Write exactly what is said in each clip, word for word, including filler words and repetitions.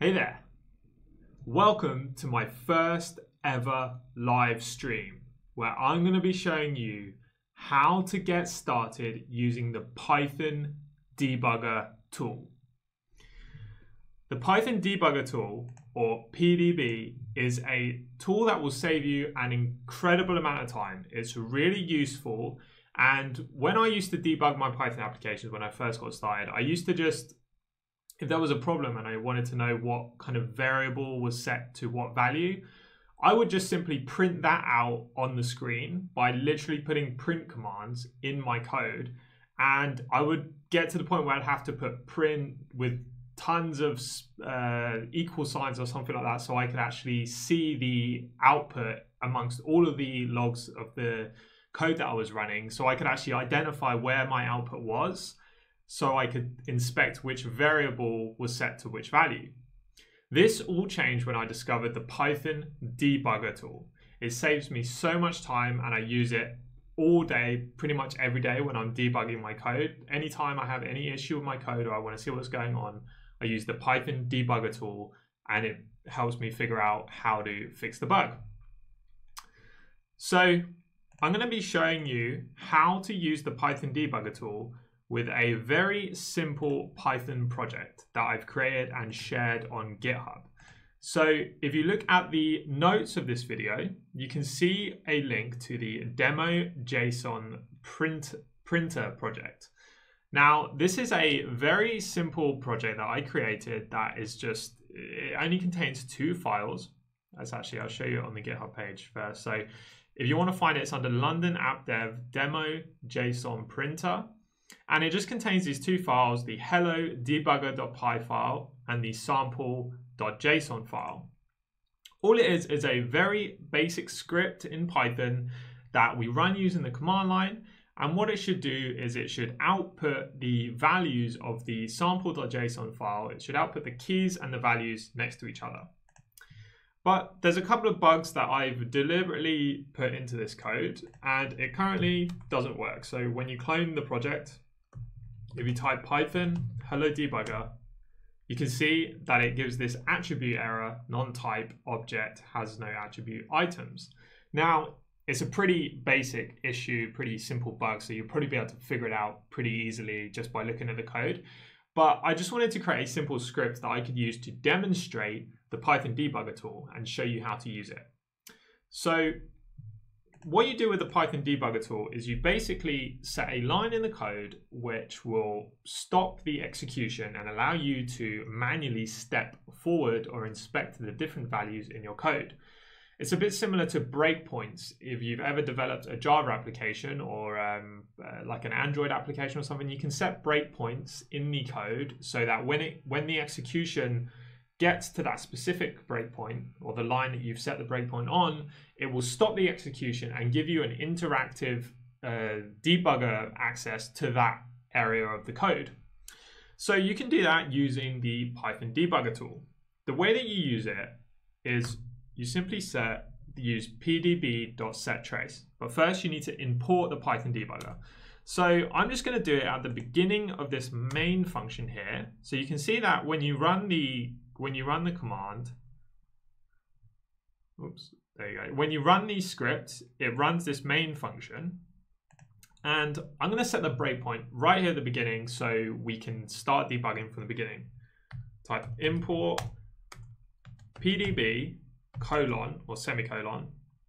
Hey there, welcome to my first ever live stream where I'm going to be showing you how to get started using the Python debugger tool. The Python debugger tool, or P D B, is a tool that will save you an incredible amount of time. It's really useful, and when I used to debug my Python applications when I first got started, I used to just if there was a problem and I wanted to know what kind of variable was set to what value, I would just simply print that out on the screen by literally putting print commands in my code. And I would get to the point where I'd have to put print with tons of uh, equal signs or something like that so I could actually see the output amongst all of the logs of the code that I was running, so I could actually identify where my output was, so I could inspect which variable was set to which value. This all changed when I discovered the Python debugger tool. It saves me so much time and I use it all day, pretty much every day when I'm debugging my code. Anytime I have any issue with my code or I want to see what's going on, I use the Python debugger tool and it helps me figure out how to fix the bug. So I'm going to be showing you how to use the Python debugger tool with a very simple Python project that I've created and shared on GitHub. So if you look at the notes of this video, you can see a link to the demo JSON print, printer project. Now, this is a very simple project that I created that is just, it only contains two files. That's actually, I'll show you on the GitHub page first. So if you want to find it, it's under London App Dev demo JSON printer. And it just contains these two files, the hello debugger.py file and the sample.json file. All it is is a very basic script in Python that we run using the command line. And what it should do is it should output the values of the sample.json file. It should output the keys and the values next to each other. But there's a couple of bugs that I've deliberately put into this code and it currently doesn't work. So when you clone the project, if you type Python hello debugger, you can see that it gives this attribute error, non-type object has no attribute items. Now, it's a pretty basic issue, pretty simple bug, so you'll probably be able to figure it out pretty easily just by looking at the code. But I just wanted to create a simple script that I could use to demonstrate the Python debugger tool and show you how to use it. So what you do with the Python debugger tool is you basically set a line in the code which will stop the execution and allow you to manually step forward or inspect the different values in your code. It's a bit similar to breakpoints. If you've ever developed a Java application or um, uh, like an Android application or something, you can set breakpoints in the code so that when it when the execution gets to that specific breakpoint or the line that you've set the breakpoint on, it will stop the execution and give you an interactive uh, debugger access to that area of the code. So you can do that using the Python debugger tool. The way that you use it is you simply set use pdb.setTrace. But first you need to import the Python debugger. So I'm just going to do it at the beginning of this main function here. So you can see that when you run the when you run the command, oops, there you go. When you run the script, it runs this main function. And I'm going to set the breakpoint right here at the beginning so we can start debugging from the beginning. Type import pdb colon or semicolon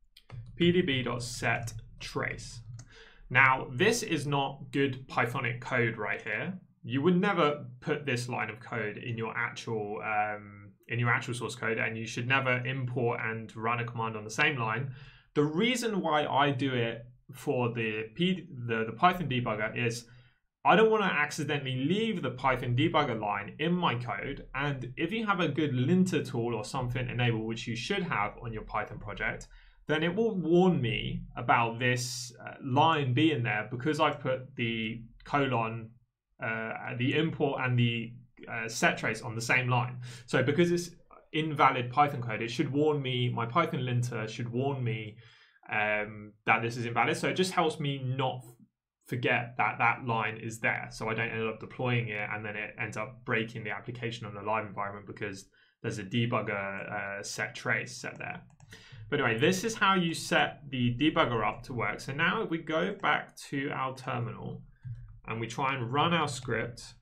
pdb.setTrace. Now, this is not good Pythonic code right here. You would never put this line of code in your actual um, in your actual source code, and you should never import and run a command on the same line. The reason why I do it for the P, the, the Python debugger is I don't want to accidentally leave the Python debugger line in my code. And if you have a good linter tool or something enabled, which you should have on your Python project, then it will warn me about this uh, line being there because I've put the colon, uh, the import and the uh, set trace on the same line. So because it's invalid Python code, it should warn me, my Python linter should warn me um, that this is invalid. So it just helps me not forget that that line is there, so I don't end up deploying it and then it ends up breaking the application on the live environment because there's a debugger uh, set trace set there. But anyway, this is how you set the debugger up to work. So now if we go back to our terminal and we try and run our script,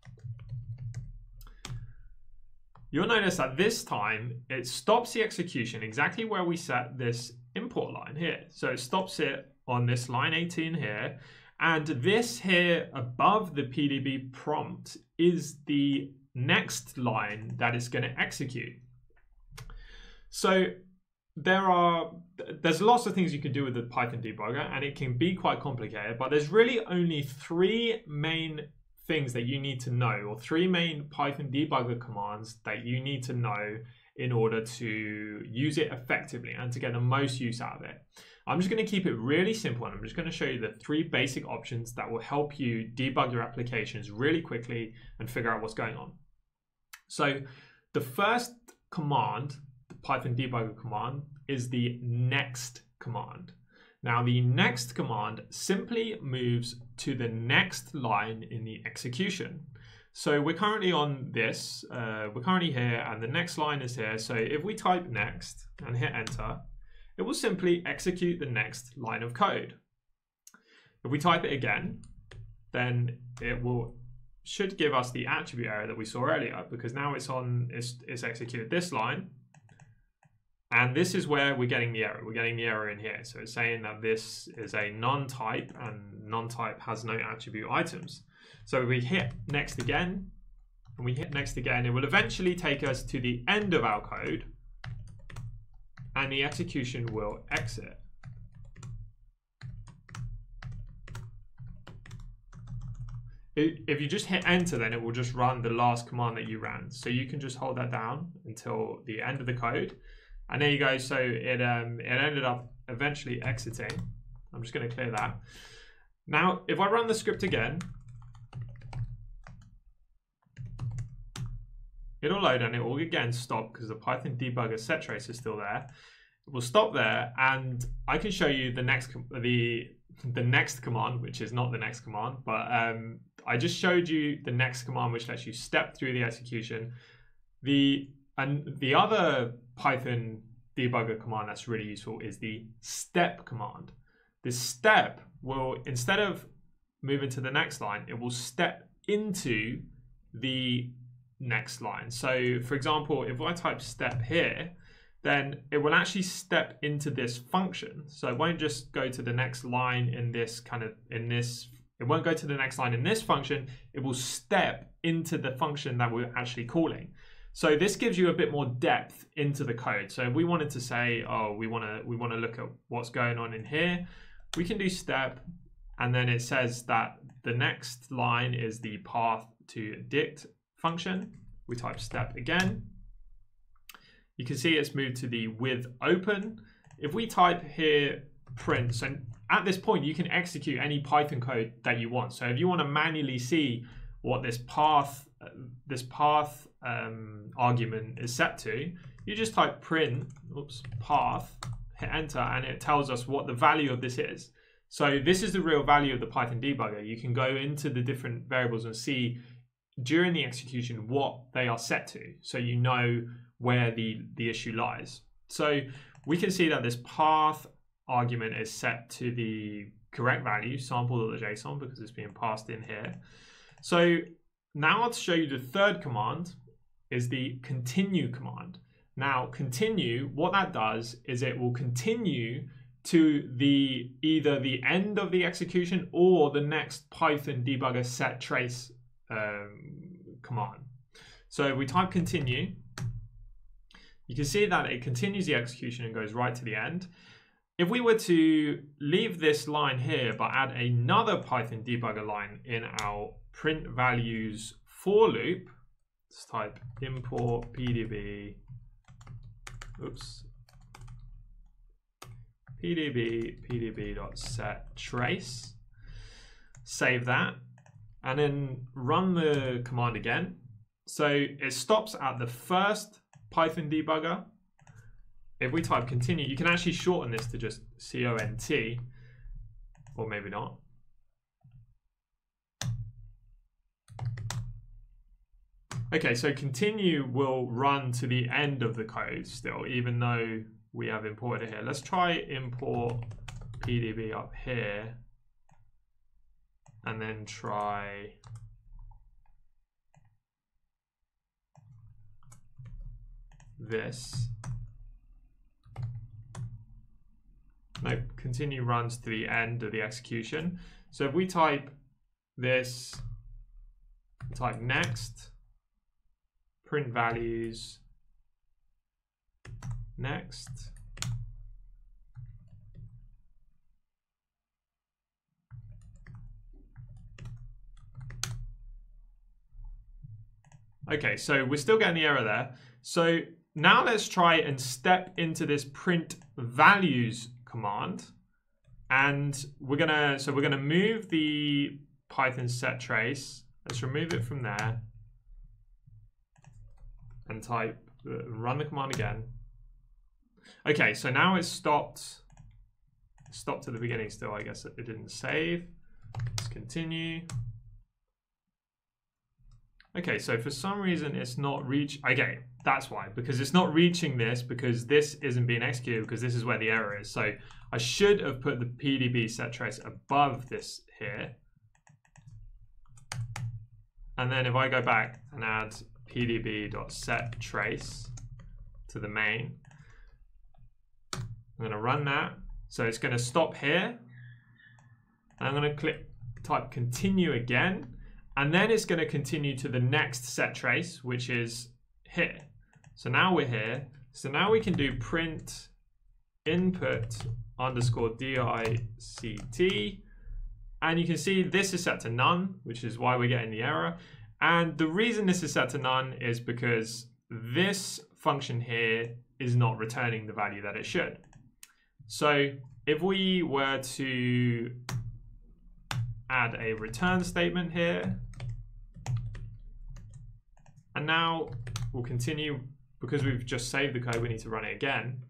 you'll notice that this time it stops the execution exactly where we set this import line here. So it stops it on this line eighteen here. And this here above the P D B prompt is the next line that it's going to execute. So there are, there's lots of things you can do with the Python debugger, and it can be quite complicated, but there's really only three main things that you need to know, or three main Python debugger commands that you need to know in order to use it effectively and to get the most use out of it. I'm just going to keep it really simple, and I'm just going to show you the three basic options that will help you debug your applications really quickly and figure out what's going on. So the first command, the Python debugger command, is the next command. Now the next command simply moves to the next line in the execution. So we're currently on this, uh, we're currently here, and the next line is here. So if we type next and hit enter, it will simply execute the next line of code. If we type it again, then it will should give us the attribute error that we saw earlier, because now it's on, it's, it's executed this line. And this is where we're getting the error. We're getting the error in here. So it's saying that this is a non-type, and non-type has no attribute items. So if we hit next again, and we hit next again, it will eventually take us to the end of our code, and the execution will exit. If you just hit enter, then it will just run the last command that you ran. So you can just hold that down until the end of the code. And there you go. So it, um, it ended up eventually exiting. I'm just going to clear that. Now, if I run the script again, it'll load and it will again stop because the Python debugger set trace is still there. It will stop there, and I can show you the next the the next command, which is not the next command, but um, I just showed you the next command, which lets you step through the execution. The and the other Python debugger command that's really useful is the step command. This step will, instead of moving to the next line, it will step into the next line. So for example, if I type step here, then it will actually step into this function. So it won't just go to the next line in this kind of, in this, it won't go to the next line in this function, it will step into the function that we're actually calling. So this gives you a bit more depth into the code. So if we wanted to say, oh, we want to we want to look at what's going on in here, we can do step, and then it says that the next line is the path to dict function. We type step again. You can see it's moved to the with open. If we type here print, so at this point you can execute any Python code that you want. So if you want to manually see what this path uh, this path um, argument is set to, you just type print, oops, path, hit enter, and it tells us what the value of this is. So this is the real value of the Python debugger. You can go into the different variables and see during the execution what they are set to, so you know where the, the issue lies. So we can see that this path argument is set to the correct value, sample.json, because it's being passed in here. So now I'll show you the third command, is the continue command. Now continue, what that does is it will continue to the either the end of the execution or the next Python debugger set trace um, command. So if we type continue, you can see that it continues the execution and goes right to the end. If we were to leave this line here but add another Python debugger line in our print values for loop, let's type import pdb, oops, pdb pdb.set trace, save that, and then run the command again. So it stops at the first Python debugger. If we type continue, you can actually shorten this to just C O N T, or maybe not. Okay, so continue will run to the end of the code still, even though we have imported it here. Let's try import P D B up here, and then try this. No, continue runs to the end of the execution. So if we type this, type next, print values, next. Okay, so we're still getting the error there. So now let's try and step into this print values command. And we're gonna, so we're gonna move the Python set trace. Let's remove it from there and type, uh, run the command again. Okay, so now it's stopped, stopped at the beginning still, I guess it didn't save. Let's continue. Okay, so for some reason it's not reach, okay, that's why, because it's not reaching this because this isn't being executed because this is where the error is. So I should have put the P D B set trace above this here. And then if I go back and add P D B.set trace to the main, I'm gonna run that. So it's gonna stop here. And I'm gonna click, type continue again. And then it's going to continue to the next set trace, which is here. So now we're here. So now we can do print input underscore dict. And you can see this is set to none, which is why we're getting the error. And the reason this is set to none is because this function here is not returning the value that it should. So if we were to add a return statement here, and now we'll continue because we've just saved the code, we need to run it again.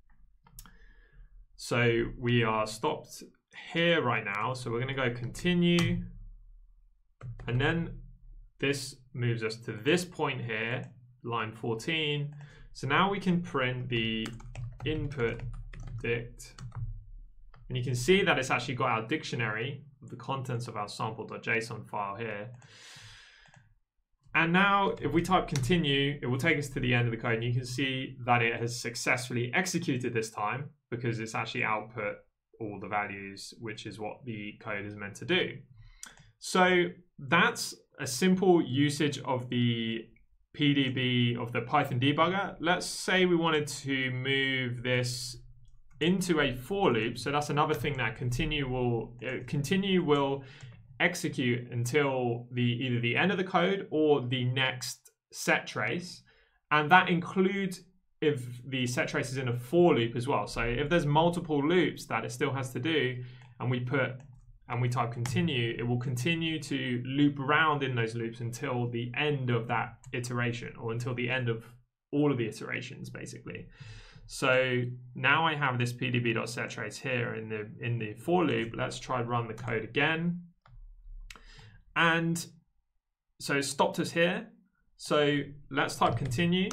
So we are stopped here right now. So we're going to go continue, and then this moves us to this point here, line fourteen. So now we can print the input dict, and you can see that it's actually got our dictionary of the contents of our sample.json file here. And now if we type continue, it will take us to the end of the code, and you can see that it has successfully executed this time because it's actually output all the values, which is what the code is meant to do. So that's a simple usage of the P D B, of the Python debugger. Let's say we wanted to move this into a for loop. So that's another thing that continue will uh, continue will execute until the either the end of the code or the next set trace, and that includes if the set trace is in a for loop as well. So if there's multiple loops that it still has to do, and we put and we type continue, it will continue to loop around in those loops until the end of that iteration, or until the end of all of the iterations basically. So now I have this P D B.set trace here in the in the for loop. Let's try and run the code again. And so it stopped us here. So let's type continue.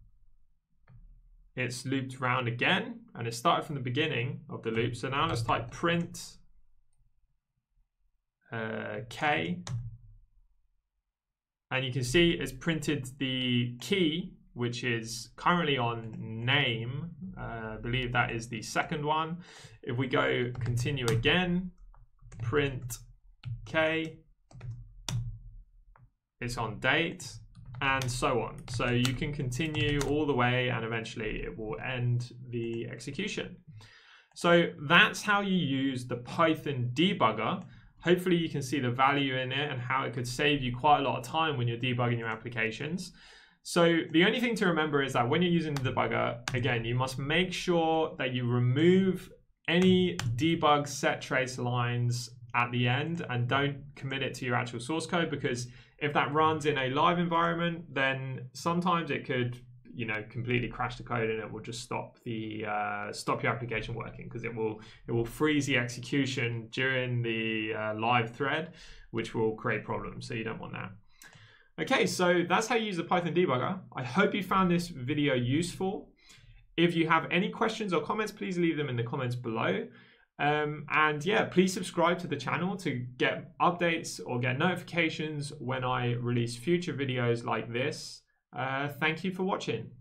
It's looped around again, and it started from the beginning of the loop. So now let's type print uh, k. And you can see it's printed the key, which is currently on name. Uh, I believe that is the second one. If we go continue again, print k, it's on date, and so on. So you can continue all the way, and eventually it will end the execution. So that's how you use the Python debugger. Hopefully you can see the value in it and how it could save you quite a lot of time when you're debugging your applications. So the only thing to remember is that when you're using the debugger, again, you must make sure that you remove any debug set trace lines at the end and don't commit it to your actual source code, because if that runs in a live environment, then sometimes it could, you know, completely crash the code, and it will just stop the uh, stop your application working, because it will it will freeze the execution during the uh, live thread, which will create problems. So you don't want that. Okay, so that's how you use the Python debugger. I hope you found this video useful. If you have any questions or comments, please leave them in the comments below. Um, and yeah, please subscribe to the channel to get updates or get notifications when I release future videos like this. Uh, thank you for watching.